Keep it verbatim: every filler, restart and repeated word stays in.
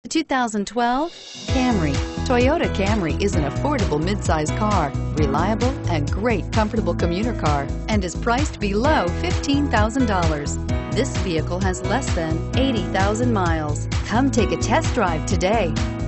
two thousand twelve Camry. Toyota Camry is an affordable midsize car, reliable and great comfortable commuter car, and is priced below fifteen thousand dollars. This vehicle has less than eighty thousand miles. Come take a test drive today.